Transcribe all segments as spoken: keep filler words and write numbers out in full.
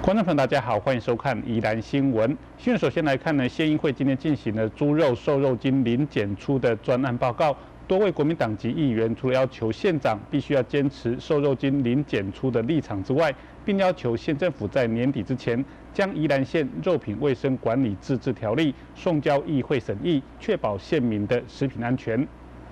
观众朋友，大家好，欢迎收看宜兰新闻。新闻首先来看呢，县议会今天进行了猪肉瘦肉精零检出的专案报告。多位国民党籍议员除了要求县长必须要坚持瘦肉精零检出的立场之外，并要求县政府在年底之前将宜兰县肉品卫生管理自治条例送交议会审议，确保县民的食品安全。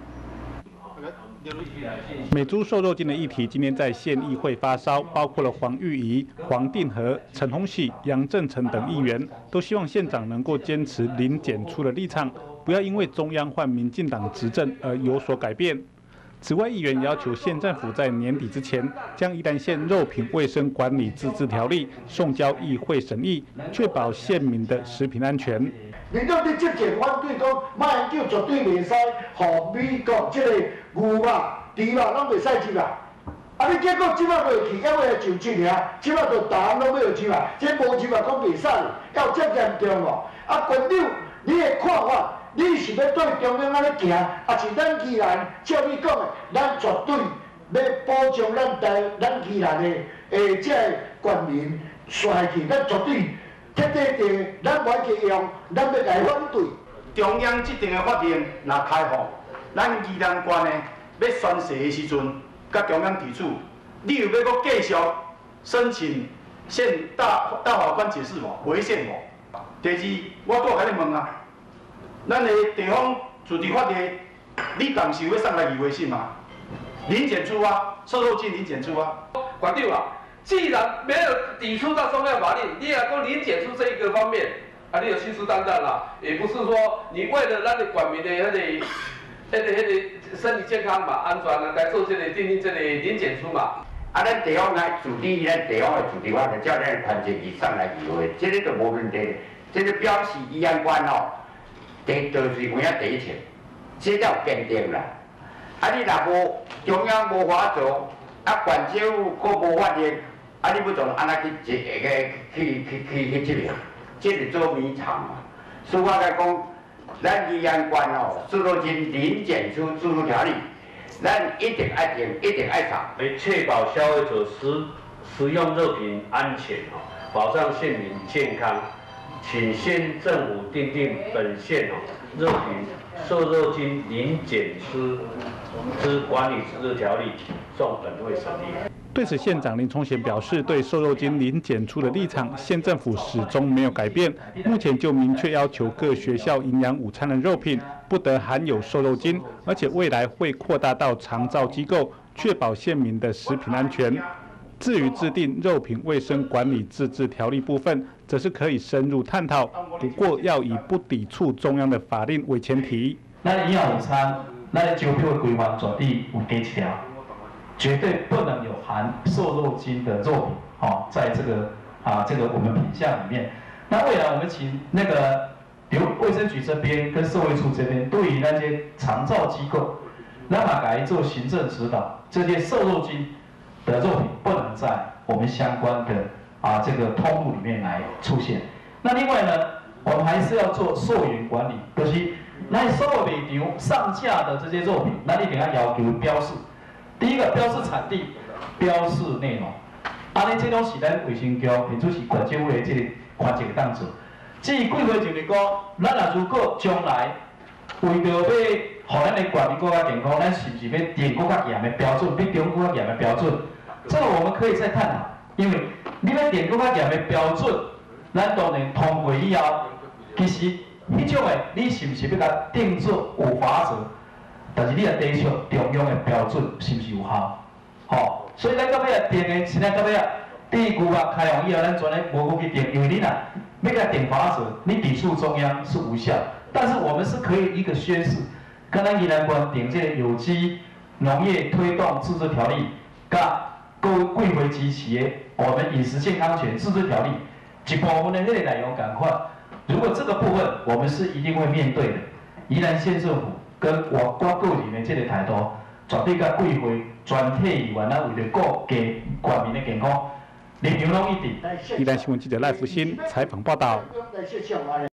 美猪瘦肉精的议题今天在县议会发烧，包括了黄玉仪、黄定和、陈鸿喜、杨正成等议员，都希望县长能够坚持零检出的立场，不要因为中央换民进党执政而有所改变。此外，议员也要求县政府在年底之前，将宜兰县肉品卫生管理自治条例送交议会审议，确保县民的食品安全。 民众伫积极反对讲，马英九绝对袂使，互美国即个牛肉、猪肉拢袂使入来。啊，你结果即摆袂去，还袂就进尔，即摆就答案拢要入来，这无入来讲袂使，要遮严重哦。啊，县长，你的看法，你是要对中央安尼行，啊是咱宜兰照你讲的，咱绝对要保障咱台咱宜兰的诶，即个县民下去，咱绝对。 徹底地，咱袂去用，咱要來反對。中央制定的法令若開放，咱宜蘭縣呢要宣誓的時陣，甲中央提出，你有要佫繼續申請縣大大法官解釋無？違憲無？第二，我佫甲你問啊，咱的地方自治法例，你當時要送來議會審嘛？零檢出啊，瘦肉精零檢出啊， 管定啊。 既然没有抵触到中央法令，你也讲零检出这一个方面，啊，你有信誓旦旦啦，也不是说你为了咱的管民的迄个、迄个、迄个身体健康嘛、安全啊，来做这个定定这个零检出嘛。 啊，咱地方来处理咱地方的处理法，就叫咱团结去上来议会，这个就无问题。这个表示宜安县哦，第倒水管啊第一切，这叫坚定啦。啊，你若无中央无法做，啊，县政府佫无法令。 啊！你要从安那去一个去去去去执行，这是做迷场嘛。所以我来讲，咱宜安县哦，瘦肉精零检出自治条例，咱一定爱定，一定爱查， 来确保消费者食食用肉品安全哦，保障县民健康。请县政府订定本县哦肉品瘦肉精零检出之管理自治条例，送本会审议。 对此，县长林聪贤表示，对瘦肉精零检出的立场，县政府始终没有改变。目前就明确要求各学校营养午餐的肉品不得含有瘦肉精，而且未来会扩大到长照机构，确保县民的食品安全。至于制定肉品卫生管理自治条例部分，则是可以深入探讨，不过要以不抵触中央的法令为前提。 咱营养午餐，咱的招标的规范绝对有加一条。 绝对不能有含瘦肉精的肉品，哦，在这个啊这个我们品项里面。那未来我们请那个，比如卫生局这边跟社会处这边，对于那些长照机构，让他来做行政指导，这些瘦肉精的肉品不能在我们相关的啊这个通路里面来出现。那另外呢，我们还是要做溯源管理，就是那所有市场上架的这些肉品，那你给他要求标示。 第一个标示产地，标示内容，安尼这拢是咱卫生局，或者是县政府的这个环节当做。至于几岁就是讲，咱若如果将来为着要，互咱的县民更加健康，咱是不是要定更加严的标准，比中更加严的标准？这个我们可以再探讨，因为你要定更加严的标准，咱当然通过以后，其实迄种的，你是不是要甲定做有法则？ 但是你也抵触中央的标准是不是有效？吼、哦，所以咱到尾啊定的，现在到尾啊，第一句话开放以后，咱全咧无过去定，因为你若要甲定法则，你抵触中央是无效。但是我们是可以一个宣示，跟咱宜兰县定这个有机农业推动自治条例，甲各贵会支持的我们饮食健康权自治条例，一部分的那个内容赶快。如果这个部分我们是一定会面对的，宜兰县政府。 跟我我个人的这个态度，绝对甲贵会全体议员啊，为了顾家县民的健康，立场拢一致。 宜兰新闻记者赖福新采访报道。